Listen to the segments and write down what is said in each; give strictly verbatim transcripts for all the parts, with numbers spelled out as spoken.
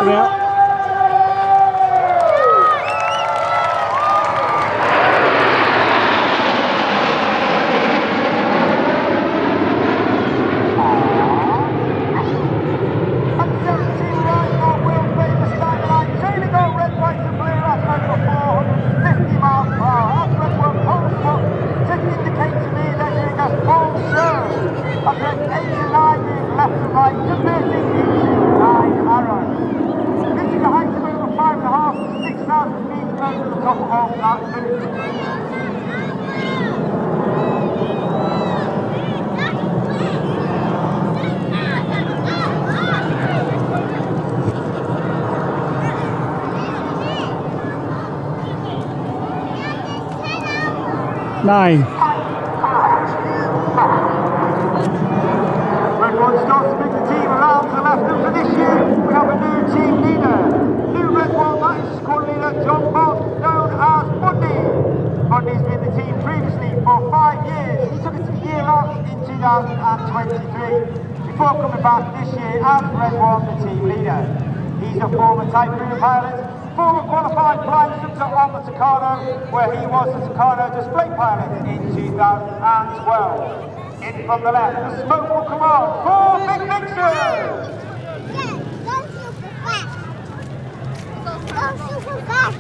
coming out. Nine. Red one starts to bring the team around to the left, and for this year we have a new team leader. New red one, that is squad leader John Bond, known as Bundy. Bundy's been the team previously for five years. He took it a year out in two thousand twenty-three before coming back this year as red one, the team leader. He's a former Type three pilot, former qualified flying instructor on the Tucano, where he was the Tucano display pilot in two thousand twelve. In from the left, the smoke will come on for Big Mixers! Yeah, go super fast! Go super fast!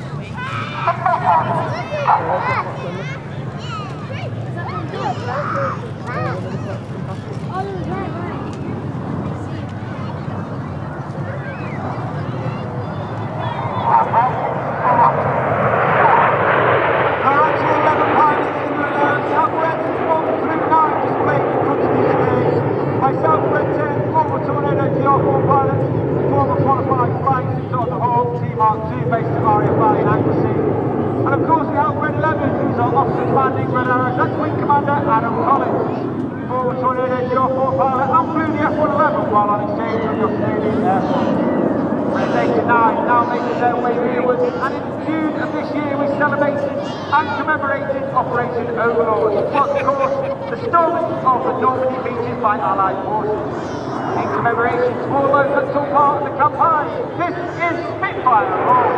While on exchange from the Australian Airshow. Race eighty-nine now making their way rearwards, and in June of this year we celebrated and commemorated Operation Overlord, which was of course the storming of the Normandy beaches by Allied forces. In commemoration to all those that took part in the campaign, this is Spitfire Roll.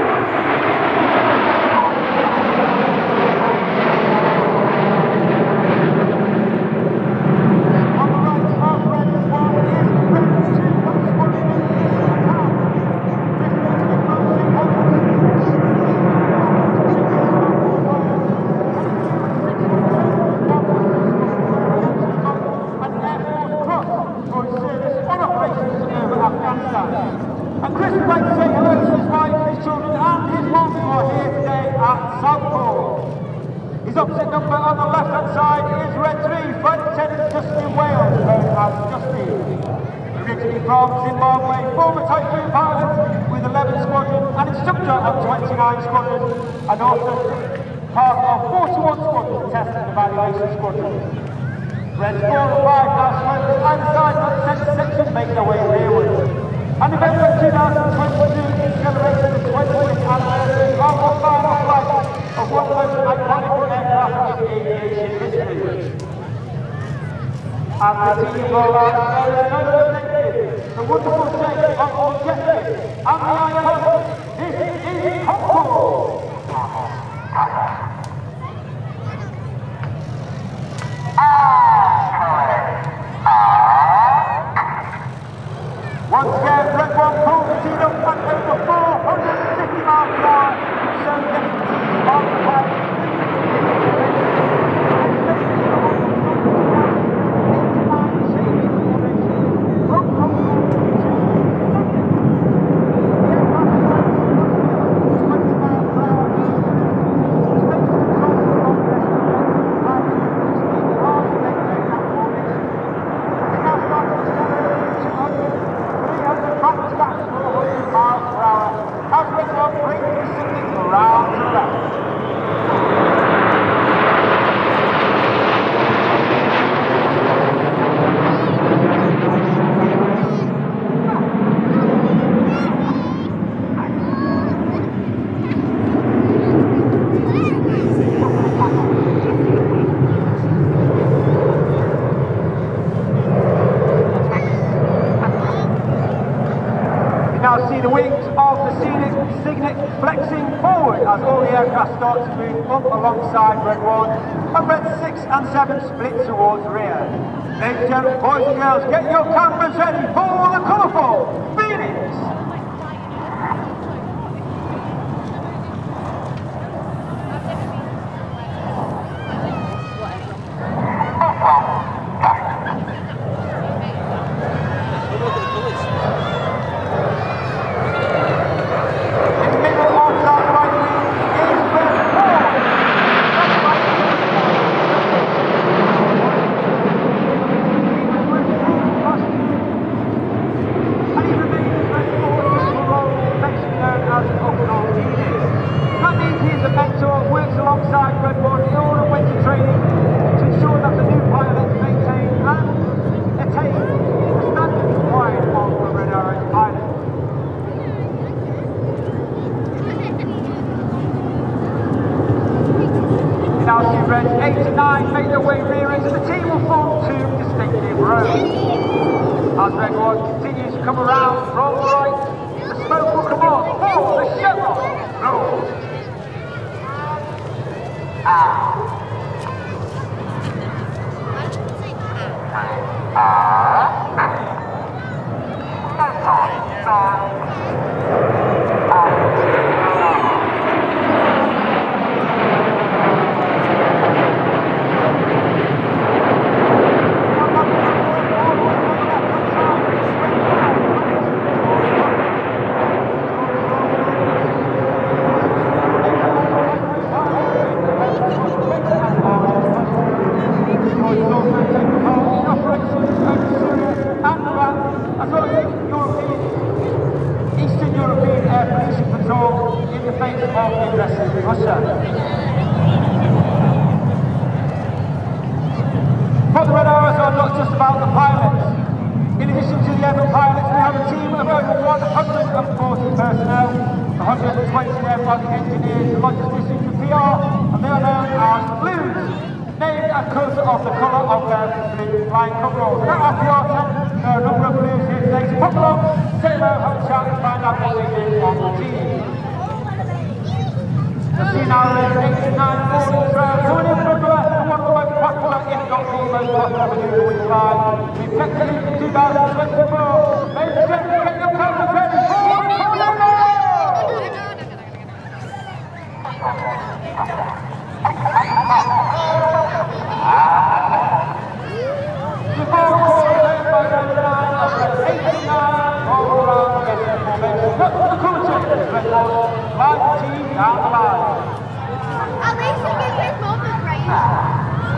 And Chris would like to say hello to his wife, his children and his mum who are here today at Southport. His opposite number on the left hand side is Red three, Flight Lieutenant Justin Wales, known as Justin. Originally from Zimbabwe, former Type three pilot with eleven Squadron and instructor of twenty-nine Squadron, and also part of forty-one Squadron Test and Evaluation Squadron. Red four and five now swimmers either side of the centre section make their way rearwards. And November two thousand twenty-two is celebrating the twentieth anniversary of the final flight of one of the most iconic aircraft in aviation history. As the team roll out, there is no mistake, the wonderful shape of objective and the icon. This is Southport. Once again, Red one pulls the team up at over four hundred fifty miles per hour, so gets the team on the plane. now see the wings of the scenic Cygnet flexing forward as all the aircraft start to move up alongside Red one, and Red six and seven split towards the rear. Ladies and gentlemen, boys and girls, get your cameras ready for the colourful Phoenix! eight and nine make their way rearwards, and the team will form two distinctive rows. As Red one continues to come around from the right, the smoke will come on for the Chevron roll. Ah. But the Red Arrows are not just about the pilots. In addition to the eleven pilots, we have a team of over one hundred forty personnel. one hundred twenty of them are the engineers, the logisticians, the P R, and they are known as Blues, named because of the colour of their blue flying coveralls. There are P R techs, there are a number of Blues here today, so pop along, say hello, have a chat, and find out what they do on the team. The see now is eight and nine forward trail, coming in from the left, and one of the most popular, if not the most popular maneuver we fly. We've kept it in two thousand twenty-four. Ladies and gentlemen, get your cameras ready for the tornado! The ball call played by number nine of the eight and nine all around the formation. Look for the commentators, Red one, live team down the line. At least he gives his mum a praise.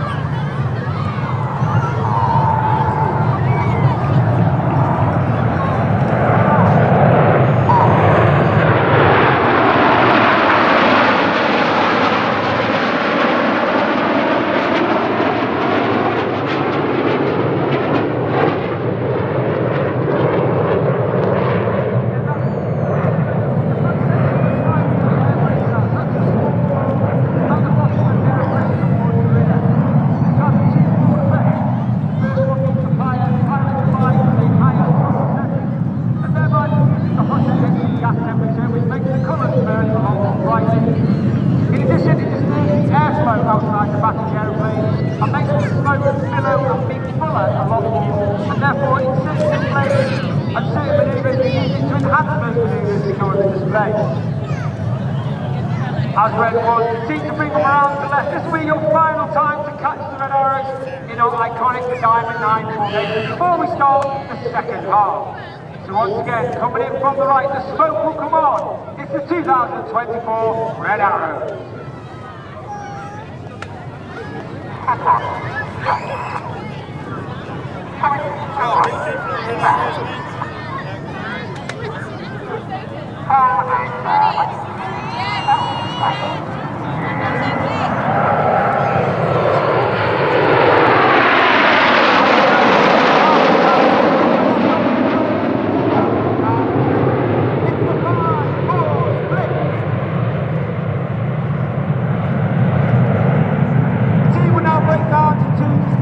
As Red one continue to bring them around to the left, this will be your final time to catch the Red Arrows in our iconic Diamond nine formation before we start the second half. So once again, coming in from the right, the smoke will come on. It's the two thousand twenty-four Red Arrows.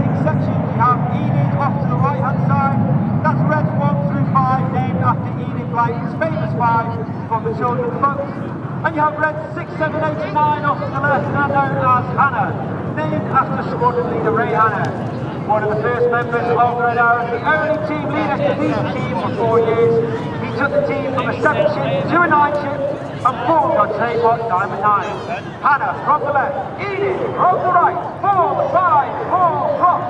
Off to the right hand side, that's Reds one through five, named after Enid flight is famous five from the children's books. And you have red six, seven, eight, and nine off to the left, now known as Hannah, named after squadron leader Ray Hannah. One of the first members of Red Arrow, the only team leader to lead the team for four years. He took the team from a seven ship to a nine ship and formed on Southport Diamond nine. Hannah from the left, Edith from the right, four, five, four, cross.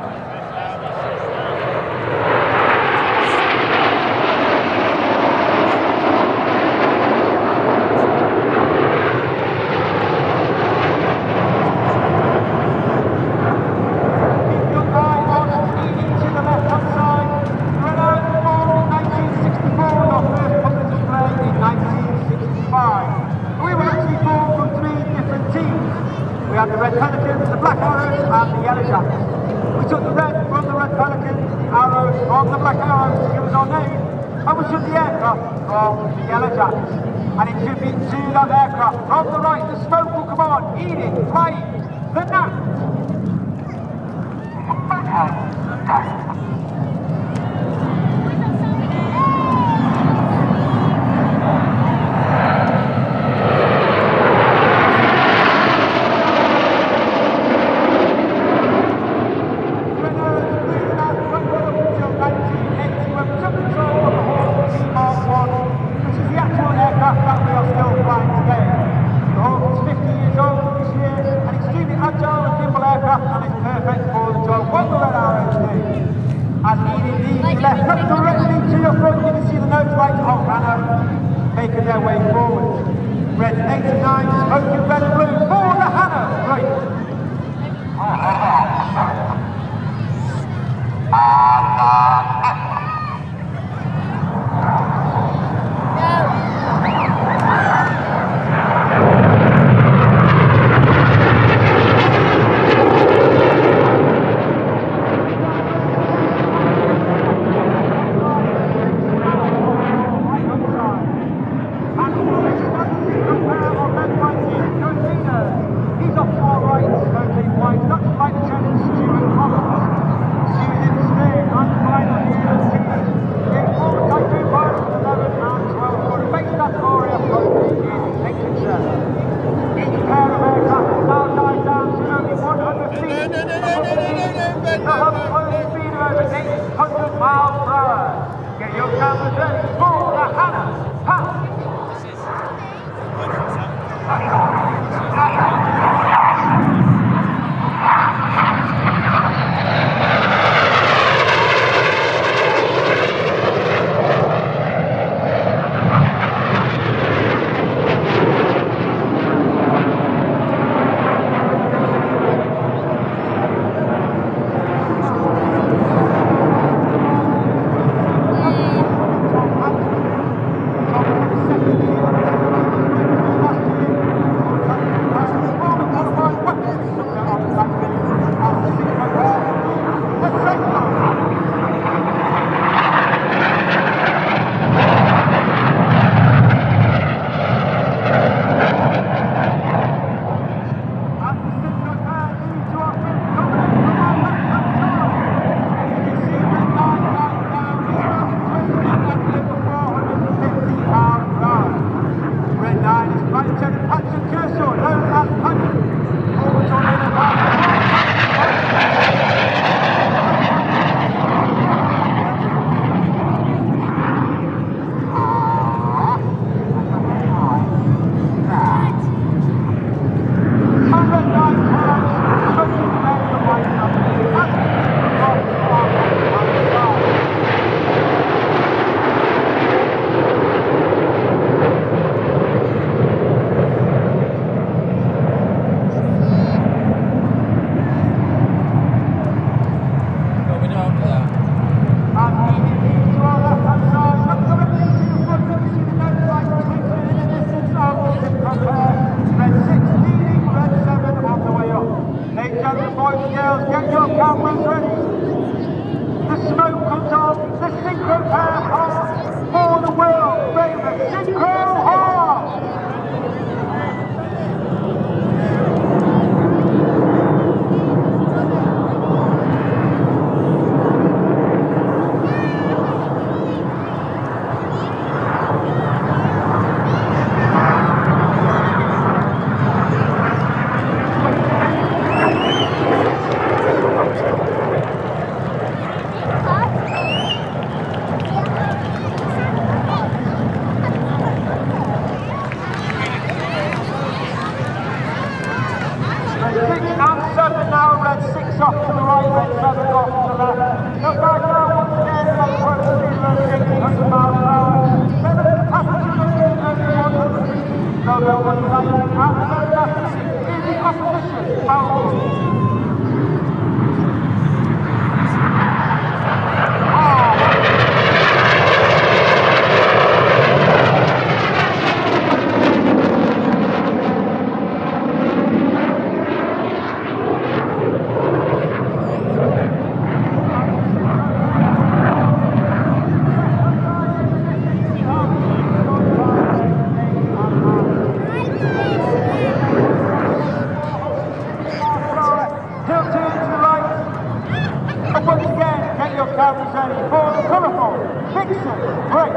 We had the red pelicans, the black arrows and the yellow jackets. We took the red from the red pelicans, the arrows from the black arrows to give us our name, and we took the aircraft from the yellow jackets. And in tribute to that aircraft, from the right the smoke will come on, Edith flying the Gnat. As Edith leads left, look directly to your front, you can see the nose lights of Hannah making their way forward. Red eight and nine, smoking red and blue for the Hannah right. Miles per hour. Get your cameras ready for the Hannah pass. Great.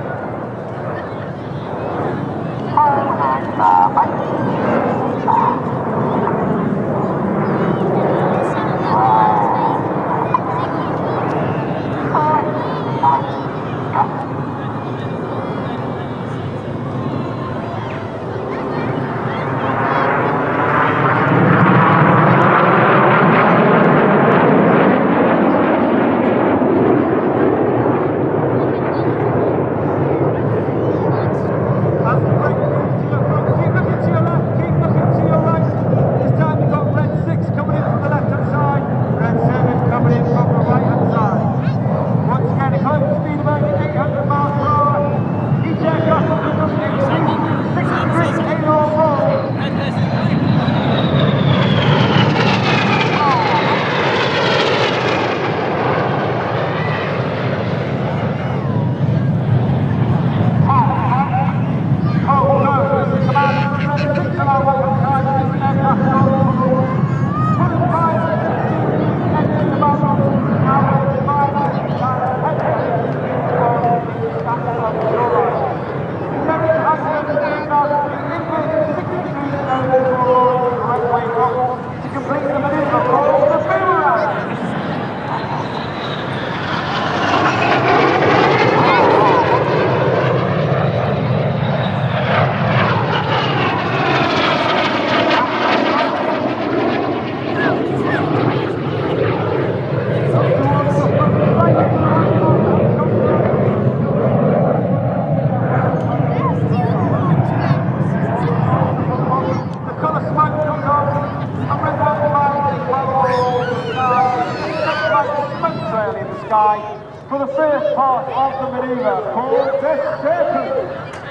For the first part of the manoeuvre called the Serpent.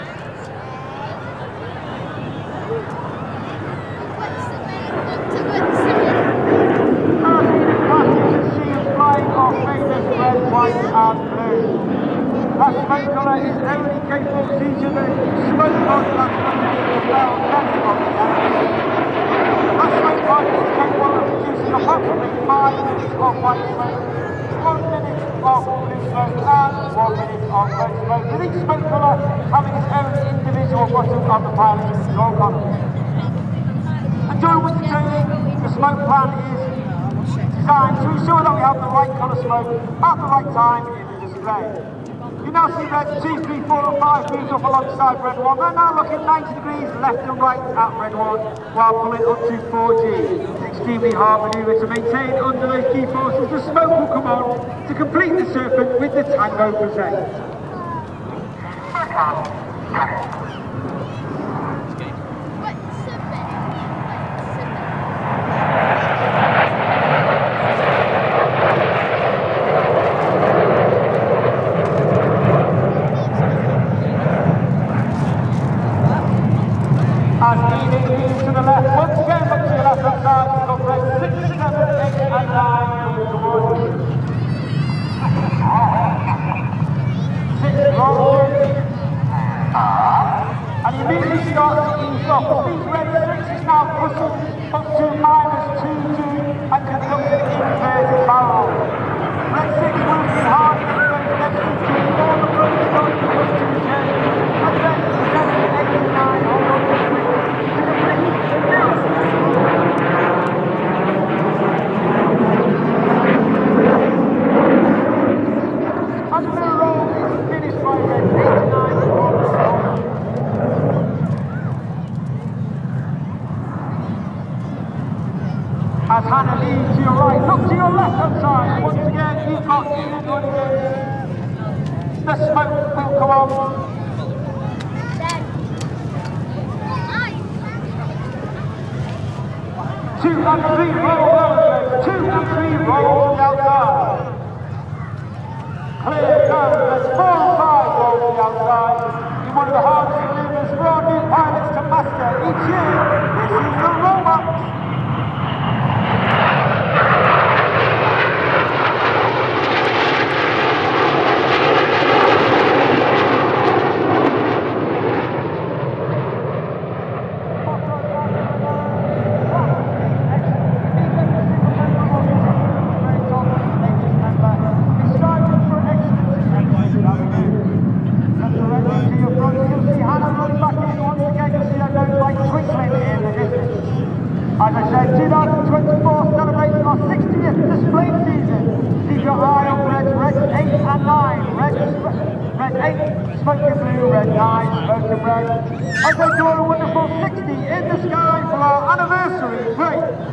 As we depart, you can see us flying our famous red, white and blue. That smoke colour is only capable of teaching the smoke pod that's underneath the bell belly of the enemy. That smoke pod is capable of producing approximately five minutes of white smoke, one minute of blue smoke and one minute of red smoke, with each smoke colour having its own individual button on the pilot's control panel. And during winter training, the smoke plan is designed to ensure that we have the right colour smoke at the right time in the display. You now see red two, three, four and five moves up alongside red one. They're now looking ninety degrees left and right at red one while pulling up to four G. Extremely hard manoeuvre to maintain under those G forces. The smoke will come on to complete the Serpent with the Tango Crusade. As leading to the left, once again back to your left hand side, you've got red six, seven, eight and nine going towards you. Six rolls in. And he immediately starts to ease off. As these red six is now pushing up to minus two two and conducting inverted barrel. Red six working hard against those left two two, all the front is going to push to the end. And red seven, eight and nine hold on to the wing. As the roll is finished by red eight nine on the roll. As Hannah leads to your right, look to your left hand side. Once again, you've got Ian going again. The smoke will come on. Two and three rolls, two and three rolls on the outside. Clear goes, there's four and five rolls on the outside. In one of the hardest maneuvers for our new pilots to master each year, this is the roll-up. red eight, smoking blue, red nine, smoking red. As they draw a wonderful sixty in the sky for our anniversary break.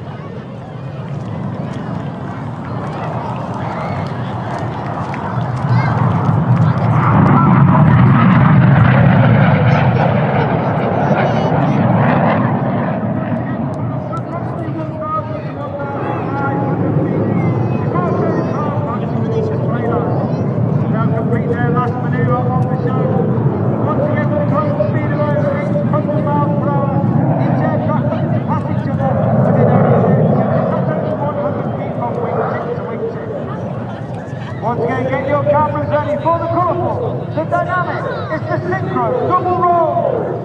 Once again, get your cameras ready for the colourful, the dynamic, it's the synchro double roll.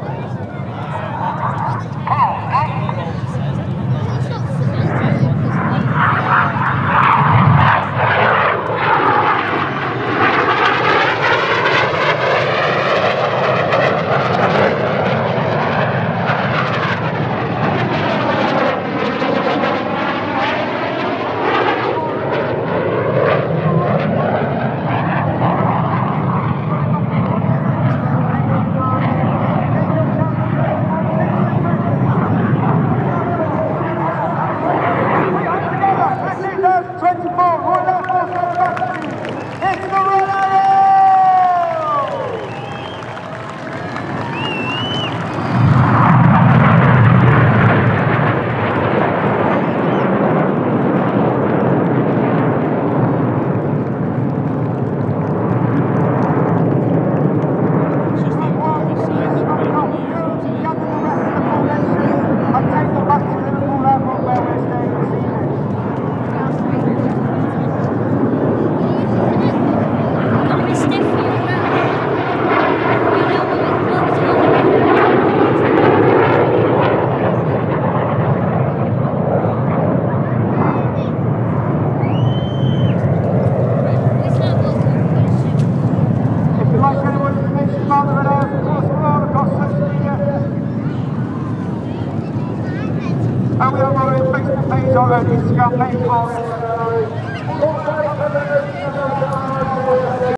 And we have our Facebook page already, Instagram page already.